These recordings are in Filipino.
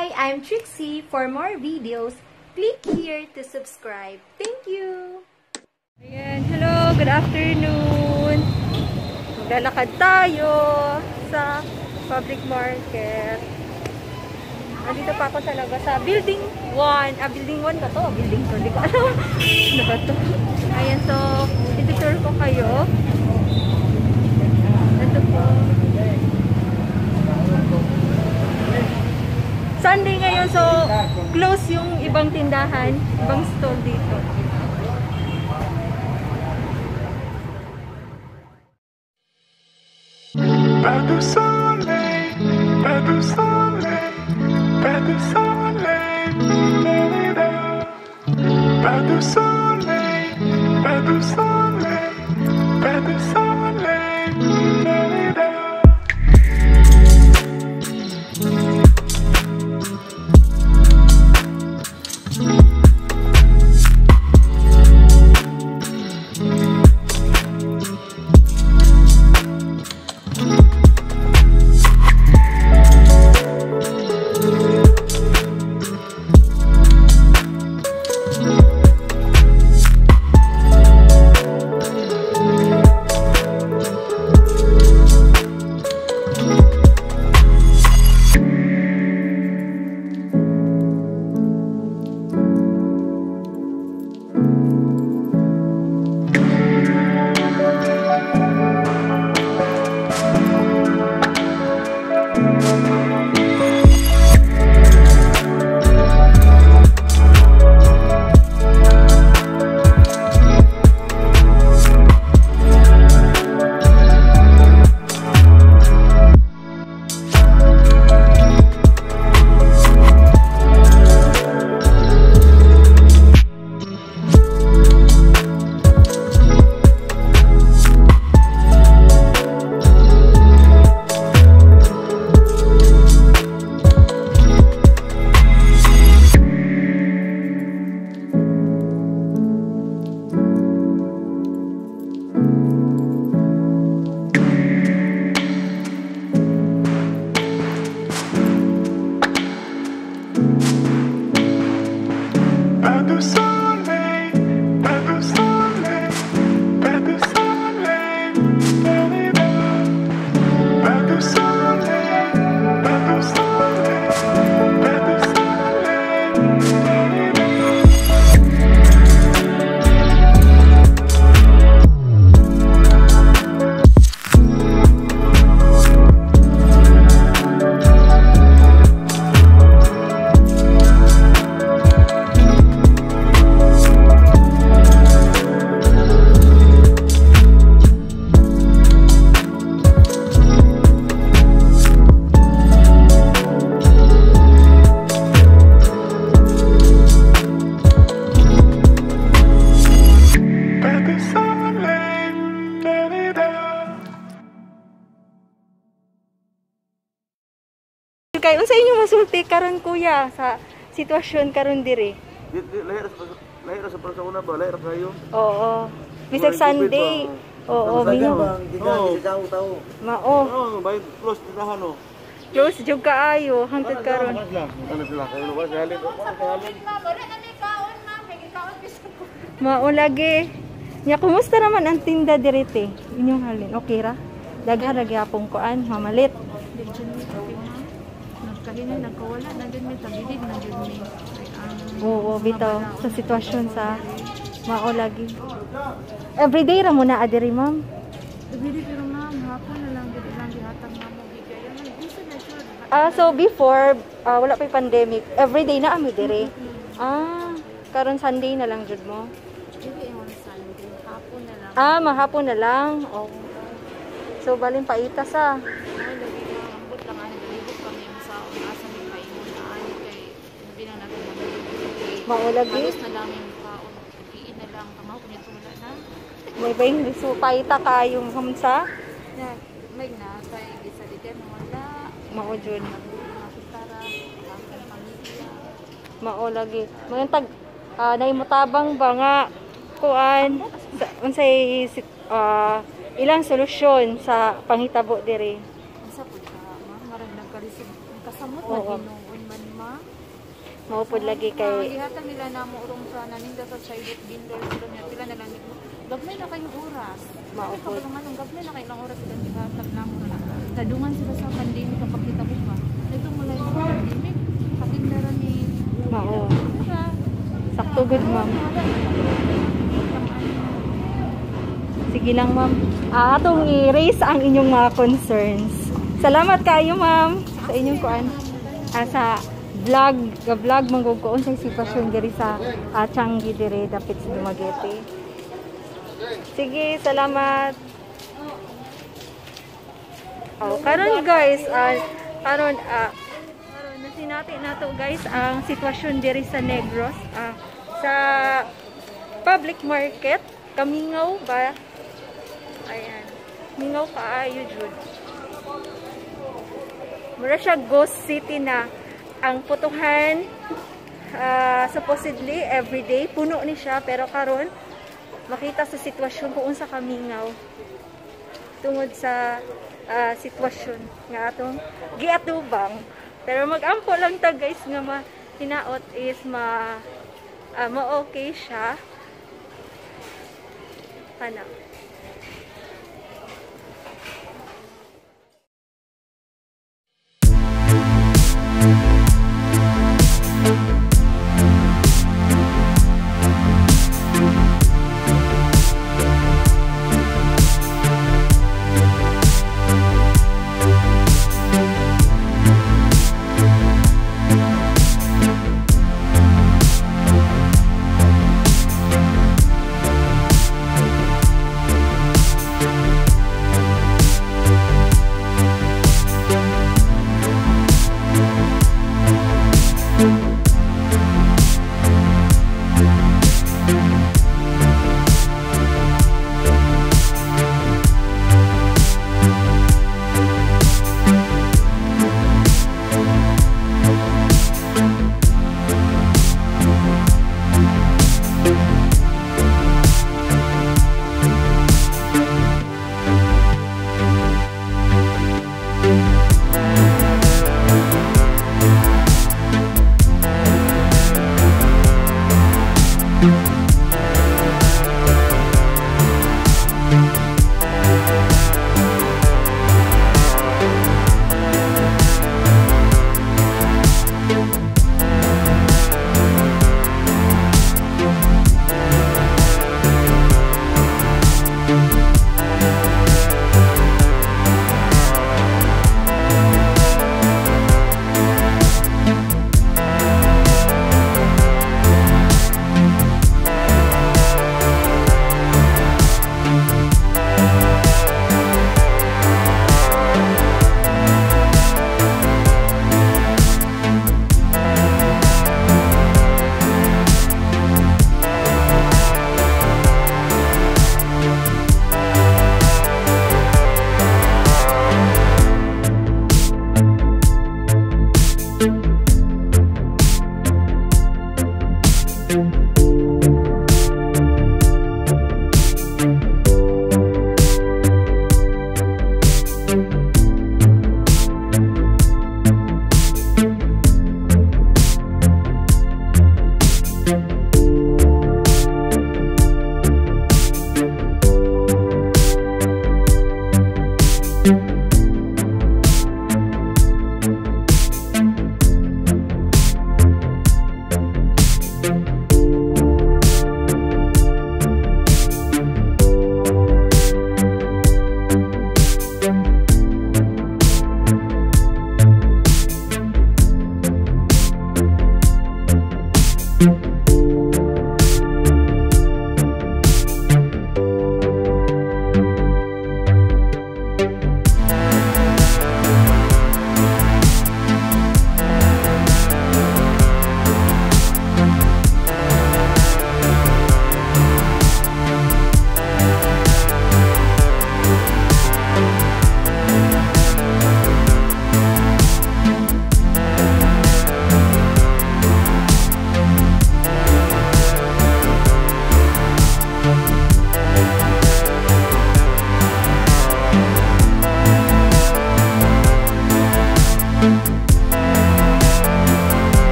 Hi, I'm Trixie. For more videos, click here to subscribe. Thank you! Ayan, hello, good afternoon. Maglalakad tayo sa public market. Nandito pa ako talaga sa building 1. Building 1 ba to? Building 2. Hindi ko alam. Ano ba to? Ayan, so, itutur ko kayo. Ito po. Sunday ngayon, so, close yung ibang tindahan, ibang stall dito. Pas de soleil, pas de soleil, pas de soleil, pas de soleil, pas de soleil, pas de soleil. Kay unsa inyo masulti karon kuya sa sitwasyon karon dire? Lahir sa una ba? Lahir kayo? Oo. Bisag Sunday. Oo, minyo. Mao. Oh, bay close tindahan no. Close jud kaayo hangtod karon. Ano sila? Kayo ba sa halin? Mao lagi. Nya kumusta naman ang tinda dirite? Inyong halin. Okay ra? Daghan ra gyapon kuan, mamalit. Kahina nagkawala na dyan may tabilid na dyan may oo, bitaw sa sitwasyon sa mao lagi. Everyday ra mo na adiri ma'am? everyday pero ma'am hapon na lang dito lang gihatag nga mo bigayan isa na sure. So before wala pa pandemic, everyday na ami dire. Karon Sunday na lang jud mo. Dili on Sunday hapon na lang. Mahapon na lang. Oh. So balin paita sa maulagi. Halos na lang yung kaon. Iin na lang. Tamaw kung ito wala na. May bayin. So, paita kayong hamsa? May na. Kaya isa dito wala. Maudyon. Makitara. Ang pamilya. Maulagi. Mga tag, naimutabang ba nga kuan unsay ilang solusyon sa panghitabo dire. Sa po ka. Marang nagka-receive. Kasamot na ginoo. kaon man ma. Maupod lagi kay Gihatag nila na mo urong sa naninda sa side vendor sila niya pila na lang nito. Gabay na kayong oras. Maupod. Kapag ang gabay na kayong oras sila gihatag na mo na. Kadungan sila sa pandemic kapag kita mo ba. Ito mula yung pandemic. Katindaran ni mao. Sakto good ma'am. Sige lang ma'am. Atong i-raise ang inyong mga concerns. Salamat kayo ma'am sa inyong kuan. Sa vlog manggug ko unsay sitwasyon diri sa Tyangge dire dapit sa Dumaguete. Sige, salamat. Karon guys, karon nasinati nato guys ang sitwasyon diri sa Negros, sa public market, kamingaw ba? Ayan. Mingaw kaayo jud. Mura siya ghost city na. Ang putuhan supposedly everyday puno ni siya, pero karon makita sa sitwasyon kung unsa kamingaw tungod sa sitwasyon nga atong giatubang. Pero mag-ampo lang ta guys nga hinaot is ma-okay siya. Kana.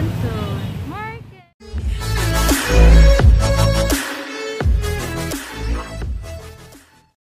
So,